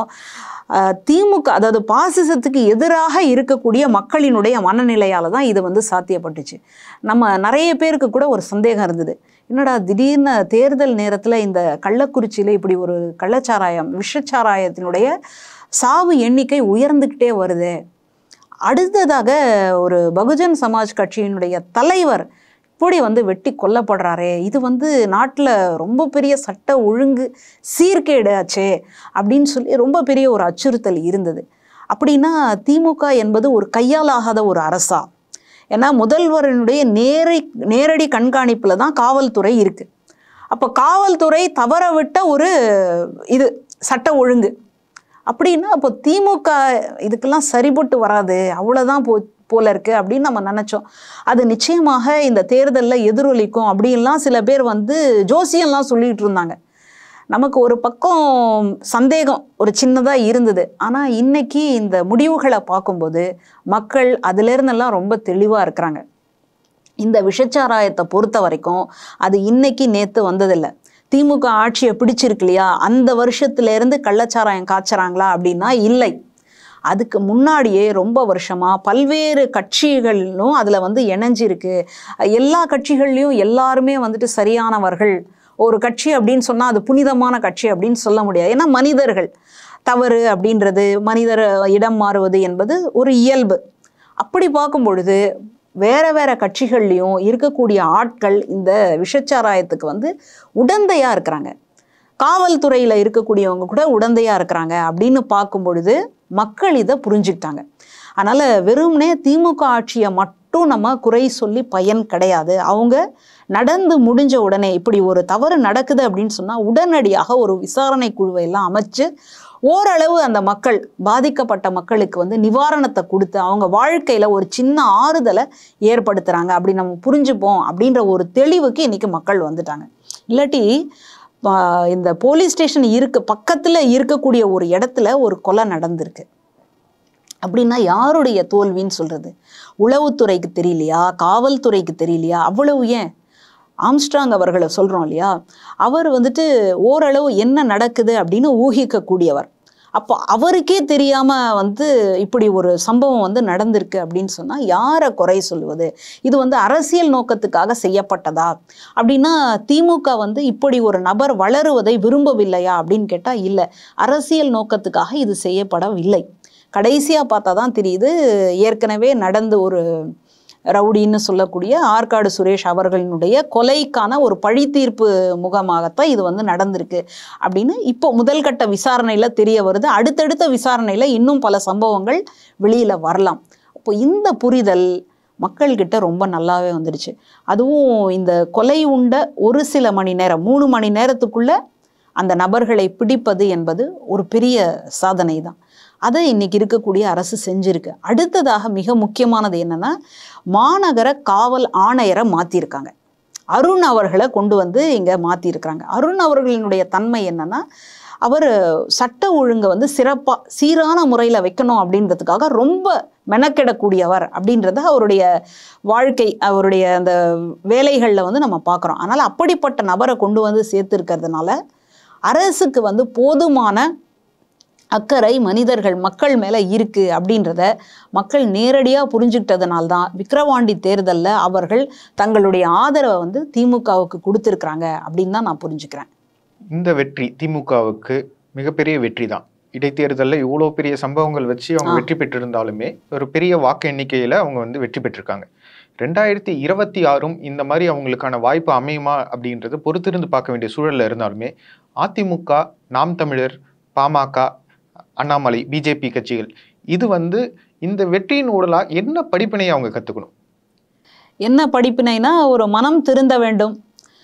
திமுக, அதாவது பாசிசத்துக்கு எதிராக இருக்கக்கூடிய மக்களினுடைய மனநிலையால் தான் இது வந்து சாத்தியப்பட்டுச்சு. நம்ம நிறைய பேருக்கு கூட ஒரு சந்தேகம் இருந்தது, என்னடா திடீர்னு தேர்தல் நேரத்தில் இந்த கள்ளக்குறிச்சியில் இப்படி ஒரு கள்ளச்சாராயம் விஷச்சாராயத்தினுடைய சாவு எண்ணிக்கை உயர்ந்துக்கிட்டே வருது, அடுத்ததாக ஒரு பகுஜன் சமாஜ் கட்சியினுடைய தலைவர் இப்படி வந்து வெட்டி கொல்லப்படுறாரே, இது வந்து நாட்டில் ரொம்ப பெரிய சட்ட ஒழுங்கு சீர்கேடு ஆச்சே அப்படின்னு சொல்லி ரொம்ப பெரிய ஒரு அச்சுறுத்தல் இருந்தது. அப்படின்னா திமுக என்பது ஒரு கையாலாகாத ஒரு அரசா? ஏன்னா முதல்வரினுடைய நேரடி நேரடி கண்காணிப்பில் தான் காவல்துறை இருக்குது. அப்போ காவல்துறை தவற விட்ட ஒரு இது சட்ட ஒழுங்கு அப்படின்னா அப்போ திமுக இதுக்கெல்லாம் சரிபட்டு வராது, அவ்வளோதான் போ போல இருக்குது அப்படின்னு நம்ம நினச்சோம். அது நிச்சயமாக இந்த தேர்தலில் எதிரொலிக்கும் அப்படின்லாம் சில பேர் வந்து ஜோசியம்லாம் சொல்லிகிட்டு இருந்தாங்க. நமக்கு ஒரு பக்கம் சந்தேகம் ஒரு சின்னதாக இருந்தது. ஆனால் இன்னைக்கு இந்த முடிவுகளை பார்க்கும்போது மக்கள் அதிலேருந்தெல்லாம் ரொம்ப தெளிவாக இருக்கிறாங்க. இந்த விஷச்சாராயத்தை பொறுத்த வரைக்கும் அது இன்னைக்கு நேற்று வந்ததில்லை. திமுக ஆட்சியை பிடிச்சிருக்கு இல்லையா, அந்த வருஷத்துலேருந்து கள்ளச்சாராயம் காய்ச்சறாங்களா அப்படின்னா இல்லை. அதுக்கு முன்னாடியே ரொம்ப வருஷமாக பல்வேறு கட்சிகளும் அதில் வந்து இணைஞ்சிருக்கு. எல்லா கட்சிகள்லையும் எல்லாருமே வந்துட்டு சரியானவர்கள். ஒரு கட்சி அப்படின்னு சொன்னால் அது புனிதமான கட்சி அப்படின்னு சொல்ல முடியாது. ஏன்னா மனிதர்கள், தவறு அப்படின்றது, மனிதர் இடம் மாறுவது என்பது ஒரு இயல்பு. அப்படி பார்க்கும் பொழுது வேற வேற கட்சிகள்லையும் இருக்கக்கூடிய ஆட்கள் இந்த விஷச்சாராயத்துக்கு வந்து உடந்தையாக இருக்கிறாங்க. காவல்துறையில் இருக்கக்கூடியவங்க கூட உடந்தையாக இருக்கிறாங்க அப்படின்னு பார்க்கும் பொழுது மக்கள் இதை புரிஞ்சுக்கிட்டாங்க. அதனால் வெறும்னே திமுக ஆட்சியை மட்டும் நம்ம குறை சொல்லி பயன் கிடையாது. அவங்க நடந்து முடிஞ்ச உடனே இப்படி ஒரு தவறு நடக்குது அப்படின்னு சொன்னால் உடனடியாக ஒரு விசாரணை குழுவை எல்லாம் அமைச்சு ஓரளவு அந்த மக்கள், பாதிக்கப்பட்ட மக்களுக்கு வந்து நிவாரணத்தை கொடுத்து அவங்க வாழ்க்கையில் ஒரு சின்ன ஆறுதலை ஏற்படுத்துகிறாங்க, அப்படி நம்ம புரிஞ்சுப்போம் அப்படின்ற ஒரு தெளிவுக்கு இன்றைக்கி மக்கள் வந்துட்டாங்க. இல்லாட்டி இந்த போலீஸ் ஸ்டேஷன் இருக்க பக்கத்தில் இருக்கக்கூடிய ஒரு இடத்துல ஒரு கொலை நடந்திருக்கு அப்படின்னா யாருடைய தோல்வின்னு சொல்கிறது? உளவுத்துறைக்கு தெரியலையா, காவல்துறைக்கு தெரியலையா? அவ்வளவு ஏன் ஆம்ஸ்ட்ராங் அவர்களை சொல்கிறோம் இல்லையா, அவர் வந்துட்டு ஓரளவு என்ன நடக்குது அப்படின்னு ஊகிக்கக்கூடியவர். அப்போ அவருக்கே தெரியாமல் வந்து இப்படி ஒரு சம்பவம் வந்து நடந்திருக்கு அப்படின்னு சொன்னால் யாரை குறை சொல்லுவது? இது வந்து அரசியல் நோக்கத்துக்காக செய்யப்பட்டதா அப்படின்னா திமுக வந்து இப்படி ஒரு நபர் வளருவதை விரும்பவில்லையா அப்படின்னு கேட்டால் இல்லை, அரசியல் நோக்கத்துக்காக இது செய்யப்படவில்லை. கடைசியாக பார்த்தா தான் தெரியுது, ஏற்கனவே நடந்து ஒரு ரவுடின்னு சொல்லக்கூடிய ஆற்காடு சுரேஷ் அவர்களினுடைய கொலைக்கான ஒரு பழி தீர்ப்பு முகமாகத்தான் இது வந்து நடந்திருக்கு அப்படின்னு இப்போ முதல் கட்ட விசாரணையில் தெரிய வருது. அடுத்தடுத்த விசாரணையில் இன்னும் பல சம்பவங்கள் வெளியில் வரலாம். இப்போ இந்த புரிதல் மக்கள்கிட்ட ரொம்ப நல்லாவே வந்துடுச்சு. அதுவும் இந்த கொலை உண்ட ஒரு சில மணி நேரம், மூணு மணி நேரத்துக்குள்ள அந்த நபர்களை பிடிப்பது என்பது ஒரு பெரிய சாதனை தான். அதை இன்னைக்கு இருக்கக்கூடிய அரசு செஞ்சுருக்கு. அடுத்ததாக மிக முக்கியமானது என்னன்னா, மாநகர காவல் ஆணையரை மாற்றிருக்காங்க. அருண் அவர்களை கொண்டு வந்து இங்கே மாற்றிருக்கிறாங்க. அருண் அவர்களினுடைய தன்மை என்னன்னா, அவர் சட்ட ஒழுங்கை வந்து சிறப்பாக சீரான முறையில் வைக்கணும் அப்படின்றதுக்காக ரொம்ப மெனக்கெடக்கூடியவர் அப்படின்றத அவருடைய வாழ்க்கை, அவருடைய அந்த வேலைகளில் வந்து நம்ம பார்க்குறோம். அதனால் அப்படிப்பட்ட நபரை கொண்டு வந்து சேர்த்துருக்கிறதுனால அரசுக்கு வந்து போதுமான அக்கறை மனிதர்கள் மக்கள் மேலே இருக்குது அப்படின்றத மக்கள் நேரடியாக புரிஞ்சுக்கிட்டதுனால்தான் விக்கிரவாண்டி தேர்தலில் அவர்கள் தங்களுடைய ஆதரவை வந்து திமுகவுக்கு கொடுத்துருக்குறாங்க அப்படின்னு தான் நான் புரிஞ்சுக்கிறேன். இந்த வெற்றி திமுகவுக்கு மிகப்பெரிய வெற்றி தான். இடைத்தேர்தலில் இவ்வளோ பெரிய சம்பவங்கள் வச்சு அவங்க வெற்றி பெற்றிருந்தாலுமே ஒரு பெரிய வாக்கு எண்ணிக்கையில் அவங்க வந்து வெற்றி பெற்றிருக்காங்க. ரெண்டாயிரத்தி இருபத்தி ஆறும் இந்த மாதிரி அவங்களுக்கான வாய்ப்பு அமையுமா அப்படின்றது பொறுத்திருந்து பார்க்க வேண்டிய சூழலில் இருந்தாலுமே அதிமுக, நாம் தமிழர், பாமக, அண்ணாமலை, பிஜேபி கட்சிகள் இது வந்து இந்த வெற்றியின் ஊடலாக என்ன படிப்பினை அவங்க கற்றுக்கணும்? என்ன படிப்பினைனா, ஒரு மனம் திருந்த வேண்டும்.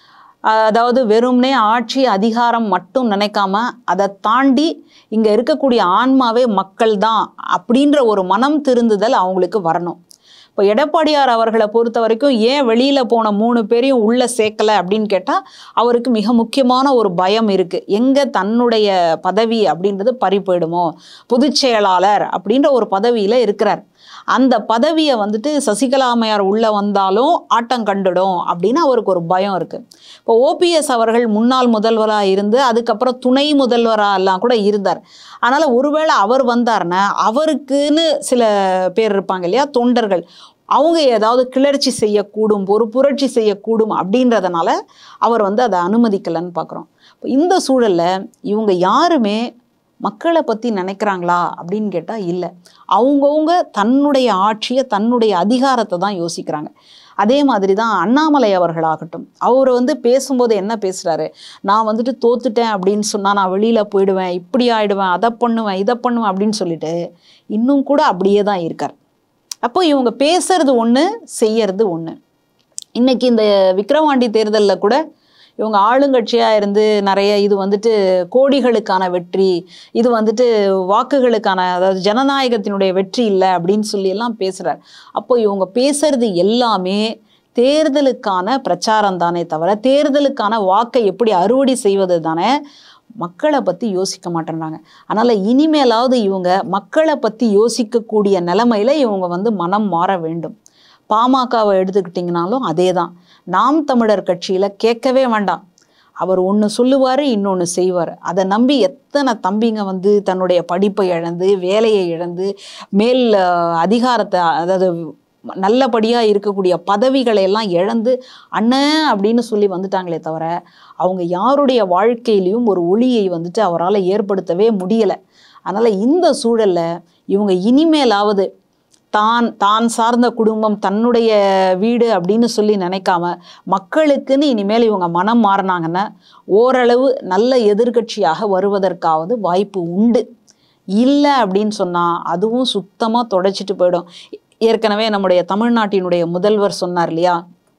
அதாவது வெறும்னே ஆட்சி அதிகாரம் மட்டும் நினைக்காம அதை தாண்டி இங்கே இருக்கக்கூடிய ஆன்மாவே மக்கள் தான் அப்படின்ற ஒரு மனம் திருந்துதல் அவங்களுக்கு வரணும். இப்போ எடப்பாடியார் அவர்களை பொறுத்த வரைக்கும் ஏன் வெளியில் போன மூணு பேரையும் உள்ளே சேர்க்கலை அப்படின்னு கேட்டால் அவருக்கு மிக முக்கியமான ஒரு பயம் இருக்குது. எங்கே தன்னுடைய பதவி அப்படின்றது பறி போயிடுமோ, பொதுச் செயலாளர் அப்படின்ற ஒரு பதவியில் இருக்கிறார். அந்த பதவியை வந்துட்டு சசிகலா அம்மையார் உள்ளே வந்தாலும் ஆட்டம் கண்டுடும் அப்படின்னு அவருக்கு ஒரு பயம் இருக்குது. இப்போ ஓபிஎஸ் அவர்கள் முன்னாள் முதல்வராக இருந்து அதுக்கப்புறம் துணை முதல்வராக எல்லாம் கூட இருந்தார். அதனால் ஒருவேளை அவர் வந்தார்னா அவருக்குன்னு சில பேர் இருப்பாங்க இல்லையா, தொண்டர்கள், அவங்க ஏதாவது கிளர்ச்சி செய்யக்கூடும், ஒரு புரட்சி செய்யக்கூடும் அப்படின்றதுனால அவர் வந்து அதை அனுமதிக்கலைன்னு பார்க்குறோம். இப்போ இந்த சூழலில் இவங்க யாருமே மக்களை பற்றி நினைக்கிறாங்களா அப்படின்னு கேட்டால் இல்லை. அவங்கவுங்க தன்னுடைய ஆட்சியை, தன்னுடைய அதிகாரத்தை தான் யோசிக்கிறாங்க. அதே மாதிரி தான் அண்ணாமலை அவர்களாகட்டும், அவர் வந்து பேசும்போது என்ன பேசுகிறாரு, நான் வந்துட்டு தோத்துட்டேன் அப்படின்னு சொன்னால் நான் வெளியில் போயிடுவேன், இப்படி ஆகிடுவேன், அதை பண்ணுவேன், இதை பண்ணுவேன் அப்படின்னு சொல்லிட்டு இன்னும் கூட அப்படியே தான் இருக்கார். அப்போ இவங்க பேசுறது ஒன்று, செய்யறது ஒன்று. இன்றைக்கி இந்த விக்கிரவாண்டி தேர்தலில் கூட இவங்க ஆளுங்கட்சியாக இருந்து நிறைய இது வந்துட்டு கோடிகளுக்கான வெற்றி, இது வந்துட்டு வாக்குகளுக்கான, அதாவது ஜனநாயகத்தினுடைய வெற்றி இல்லை அப்படின்னு சொல்லி எல்லாம் பேசுகிறார். அப்போ இவங்க பேசுறது எல்லாமே தேர்தலுக்கான பிரச்சாரம் தானே தவிர தேர்தலுக்கான வாக்கை எப்படி அறுவடை செய்வது தானே, மக்களை பற்றி யோசிக்க மாட்டேன்றாங்க. அதனால் இனிமேலாவது இவங்க மக்களை பற்றி யோசிக்கக்கூடிய நிலைமையில் இவங்க வந்து மனம் மாற வேண்டும். பாமகவை எடுத்துக்கிட்டிங்கனாலும் அதே தான். நாம் தமிழர் கட்சியில் கேட்கவே வேண்டாம், அவர் ஒன்று சொல்லுவார், இன்னொன்று செய்வார். அதை நம்பி எத்தனை தம்பிங்க வந்து தன்னுடைய படிப்பை இழந்து, வேலையை இழந்து, மேல் அதிகாரத்தை, அதாவது நல்லபடியாக இருக்கக்கூடிய பதவிகளை எல்லாம் இழந்து அண்ணன் அப்படின்னு சொல்லி வந்துட்டாங்களே தவிர அவங்க யாருடைய வாழ்க்கையிலையும் ஒரு ஒளியை வந்துட்டு அவரால் ஏற்படுத்தவே முடியலை. அதனால் இந்த சூழலில் இவங்க இனிமேலாவது தான் தான் சார்ந்த குடும்பம், தன்னுடைய வீடு அப்படின்னு சொல்லி நினைக்காம மக்களுக்குன்னு இனிமேல் இவங்க மனம் மாறினாங்கன்னா ஓரளவு நல்ல எதிர்கட்சியாக வருவதற்காவது வாய்ப்பு உண்டு. இல்லை அப்படின்னு சொன்னால் அதுவும் சுத்தமாக தொடச்சிட்டு போயிடும். ஏற்கனவே நம்முடைய தமிழ்நாட்டினுடைய முதல்வர் சொன்னார் இல்லையா,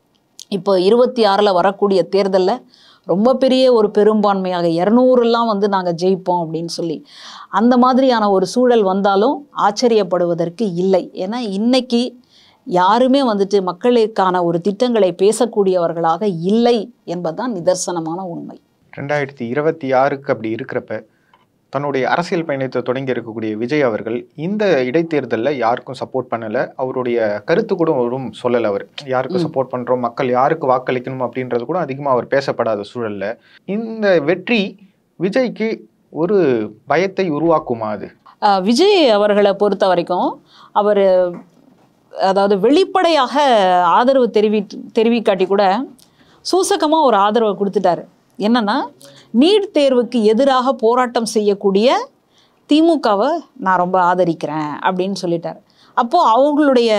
இப்போ இருபத்தி ஆறில் வரக்கூடிய தேர்தலில் ரொம்ப பெரிய ஒரு பெரும்பான்மையாக இரநூறுலாம் வந்து நாங்கள் ஜெயிப்போம் அப்படின்னு சொல்லி அந்த மாதிரியான ஒரு சூழல் வந்தாலும் ஆச்சரியப்படுவதற்கு இல்லை. ஏன்னா இன்னைக்கு யாருமே வந்துட்டு மக்களுக்கான ஒரு திட்டங்களை பேசக்கூடியவர்களாக இல்லை என்பதுதான் நிதர்சனமான உண்மை. ரெண்டாயிரத்தி இருபத்தி ஆறுக்கு அப்படி இருக்கிறப்ப தன்னுடைய அரசியல் பயணத்தை தொடங்கி இருக்கக்கூடிய விஜய் அவர்கள் இந்த இடைத்தேர்தலில் யாருக்கும் சப்போர்ட் பண்ணலை. அவருடைய கருத்து கூட ஒரு சொல்லலை. அவர் யாருக்கு சப்போர்ட் பண்ணுறோம், மக்கள் யாருக்கு வாக்களிக்கணும் அப்படின்றது கூட அதிகமாக அவர் பேசப்படாத சூழலில் இந்த வெற்றி விஜய்க்கு ஒரு பயத்தை உருவாக்குமா? அது விஜய் அவர்களை பொறுத்த வரைக்கும் அவர் அதாவது வெளிப்படையாக ஆதரவு தெரிவி தெரிவிக்காட்டி கூட சூசகமாக ஒரு ஆதரவை கொடுத்துட்டாரு. என்னன்னா, நீட் தேர்வுக்கு எதிராக போராட்டம் செய்யக்கூடிய திமுகவை நான் ரொம்ப ஆதரிக்கிறேன் அப்படின்னு சொல்லிட்டார். அப்போது அவங்களுடைய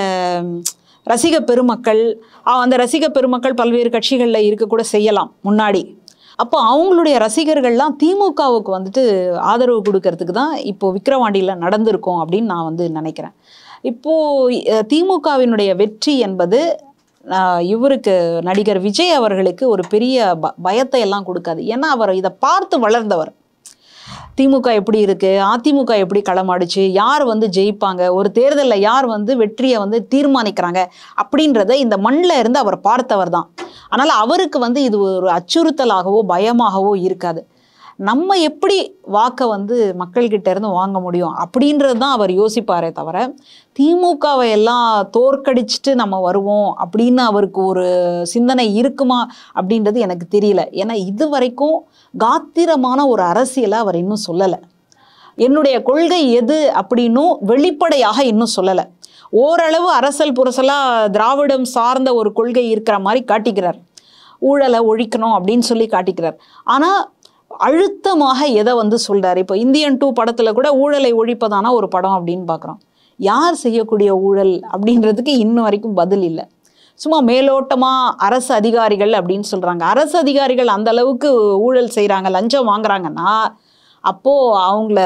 ரசிக பெருமக்கள் அந்த ரசிக பெருமக்கள் பல்வேறு கட்சிகளில் இருக்கக்கூட செய்யலாம் முன்னாடி. அப்போ அவங்களுடைய ரசிகர்கள்லாம் திமுகவுக்கு வந்துட்டு ஆதரவு கொடுக்கறதுக்கு தான் இப்போது விக்கிரவாண்டியில் நடந்திருக்கும் அப்படின்னு நான் வந்து நினைக்கிறேன். இப்போது திமுகவினுடைய வெற்றி என்பது இவருக்கு நடிகர் விஜய் அவர்களுக்கு ஒரு பெரிய ப பயத்தை எல்லாம் கொடுக்காது. ஏன்னா அவர் இதை பார்த்து வளர்ந்தவர். திமுக எப்படி இருக்குது, அதிமுக எப்படி களமாடுச்சு, யார் வந்து ஜெயிப்பாங்க, ஒரு தேர்தலில் யார் வந்து வெற்றியை வந்து தீர்மானிக்கிறாங்க அப்படின்றத இந்த மண்ணில் இருந்து அவர் பார்த்தவர் தான். அதனால் அவருக்கு வந்து இது ஒரு அச்சுறுத்தலாகவோ பயமாகவோ இருக்காது. நம்ம எப்படி வாக்கை வந்து மக்கள்கிட்ட இருந்து வாங்க முடியும் அப்படின்றது தான் அவர் யோசிப்பாரே தவிர திமுகவை எல்லாம் தோற்கடிச்சிட்டு நம்ம வருவோம் அப்படின்னு அவருக்கு ஒரு சிந்தனை இருக்குமா அப்படின்றது எனக்கு தெரியல. ஏன்னா இது வரைக்கும் காத்திரமான ஒரு அரசியலை அவர் இன்னும் சொல்லலை. என்னுடைய கொள்கை எது அப்படின்னும் வெளிப்படையாக இன்னும் சொல்லலை. ஓரளவு அரசல் புரசலாக திராவிடம் சார்ந்த ஒரு கொள்கை இருக்கிற மாதிரி காட்டிக்கிறார். ஊழலை ஒழிக்கணும் அப்படின்னு சொல்லி காட்டிக்கிறார். ஆனால் அழுத்தமாக எதை வந்து சொல்கிறார். இப்போ இந்தியன் டூ படத்தில் கூட ஊழலை ஒழிப்பதான ஒரு படம் அப்படின்னு பார்க்குறோம். யார் செய்யக்கூடிய ஊழல் அப்படின்றதுக்கு இன்னும் வரைக்கும் பதில் இல்லை. சும்மா மேலோட்டமாக அரசு அதிகாரிகள் அப்படின்னு சொல்கிறாங்க. அரசு அதிகாரிகள் அந்த அளவுக்கு ஊழல் செய்கிறாங்க, லஞ்சம் வாங்குறாங்கன்னா அப்போது அவங்கள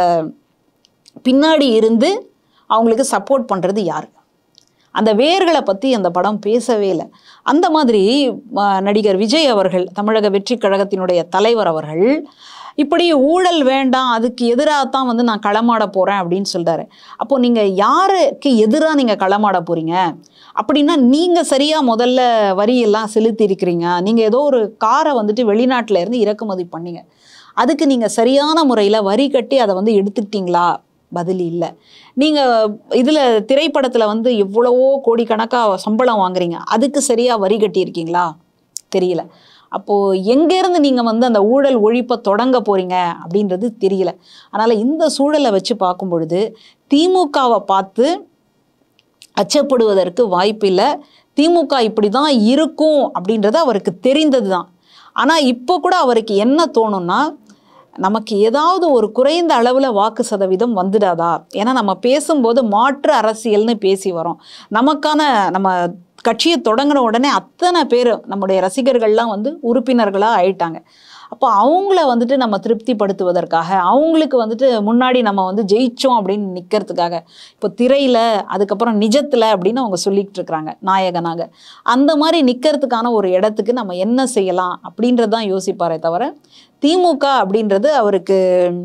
பின்னாடி இருந்து அவங்களுக்கு சப்போர்ட் பண்ணுறது யார்? அந்த வேர்களை பற்றி அந்த படம் பேசவே இல்லை. அந்த மாதிரி நடிகர் விஜய் அவர்கள், தமிழக வெற்றி கழகத்தினுடைய தலைவர் அவர்கள், இப்படி ஊழல் வேண்டாம், அதுக்கு எதிராகத்தான் வந்து நான் களமாட போகிறேன் அப்படின்னு சொல்கிறாரு. அப்போது நீங்கள் யாருக்கு எதிராக நீங்கள் களமாட போகிறீங்க அப்படின்னா, நீங்கள் சரியாக முதல்ல வரியெல்லாம் செலுத்தி இருக்கிறீங்க. நீங்கள் ஏதோ ஒரு காரை வந்துட்டு வெளிநாட்டில் இருந்து இறக்குமதி பண்ணீங்க, அதுக்கு நீங்கள் சரியான முறையில் வரி கட்டி அதை வந்து எடுத்துக்கிட்டீங்களா? பதில் இல்லை. நீங்கள் இதில் திரைப்படத்தில் வந்து எவ்வளவோ கோடிக்கணக்காக சம்பளம் வாங்குறீங்க, அதுக்கு சரியாக வரி கட்டியிருக்கீங்களா? தெரியல. அப்போது எங்கேருந்து நீங்கள் வந்து அந்த ஊழல் ஒழிப்பை தொடங்க போகிறீங்க அப்படின்றது தெரியல. அதனால் இந்த சூழலை வச்சு பார்க்கும் பொழுது திமுகவை பார்த்து அச்சப்படுவதற்கு வாய்ப்பில்லை. திமுக இப்படி தான் இருக்கும் அப்படின்றது அவருக்கு தெரிந்தது தான். ஆனால் இப்போ கூட அவருக்கு என்ன தோணும்னா, நமக்கு ஏதாவது ஒரு குறைந்த அளவில் வாக்கு சதவீதம் வந்துடாதா? ஏன்னா நம்ம பேசும்போது மாற்று அரசியல்னு பேசி வரோம். நமக்கான நம்ம கட்சியை தொடங்கின உடனே அத்தனை பேர் நம்முடைய ரசிகர்கள்லாம் வந்து உறுப்பினர்களாக ஆயிட்டாங்க. அப்போ அவங்கள வந்துட்டு நம்ம திருப்திப்படுத்துவதற்காக, அவங்களுக்கு வந்துட்டு முன்னாடி நம்ம வந்து ஜெயிச்சோம் அப்படின்னு நிற்கிறதுக்காக, இப்போ திரையில் அதுக்கப்புறம் நிஜத்தில் அப்படின்னு அவங்க சொல்லிக்கிட்டு இருக்கிறாங்க நாயகனாக. அந்த மாதிரி நிற்கிறதுக்கான ஒரு இடத்துக்கு நம்ம என்ன செய்யலாம் அப்படின்றது தான் யோசிப்பாரே தவிர திமுக அப்படின்றது அவருக்கு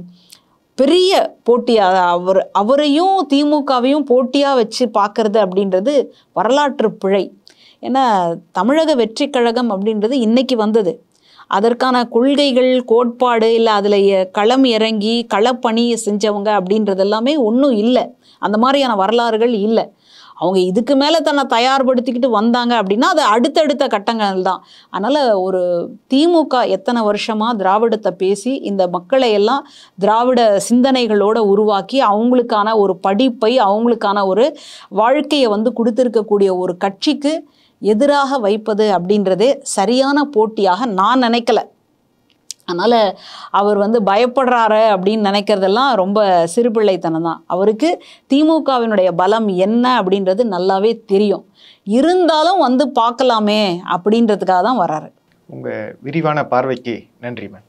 பெரிய போட்டியாக, அவர் அவரையும் திமுகவையும் போட்டியாக வச்சு பார்க்கறது அப்படின்றது வரலாற்று பிழை. ஏன்னா தமிழக வெற்றி கழகம் அப்படின்றது இன்னைக்கு வந்தது. அதற்கான கொள்கைகள், கோட்பாடு இல்லை, அதில் களம் இறங்கி களப்பணி செஞ்சவங்க அப்படின்றது எல்லாமே ஒன்றும் இல்லை. அந்த மாதிரியான வரலாறுகள் இல்லை. அவங்க இதுக்கு மேலே தன்னை தயார்படுத்திக்கிட்டு வந்தாங்க அப்படின்னா அது அடுத்தடுத்த கட்டங்கள் தான். அதனால் ஒரு திமுக எத்தனை வருஷமாக திராவிடத்தை பேசி இந்த மக்களை எல்லாம் திராவிட சிந்தனைகளோடு உருவாக்கி அவங்களுக்கான ஒரு படிப்பை, அவங்களுக்கான ஒரு வாழ்க்கையை வந்து கொடுத்துருக்கக்கூடிய ஒரு கட்சிக்கு எதிராக வைப்பது அப்படின்றதே சரியான போட்டியாக நான் நினைக்கல. அதனால் அவர் வந்து பயப்படுறாரு அப்படின்னு நினைக்கிறதெல்லாம் ரொம்ப சிறுபிள்ளைத்தனம் தான். அவருக்கு திமுகவினுடைய பலம் என்ன அப்படின்றது நல்லாவே தெரியும். இருந்தாலும் வந்து பார்க்கலாமே அப்படின்றதுக்காக தான் வர்றாரு. உங்கள் விரிவான பார்வைக்கு நன்றி மேம்.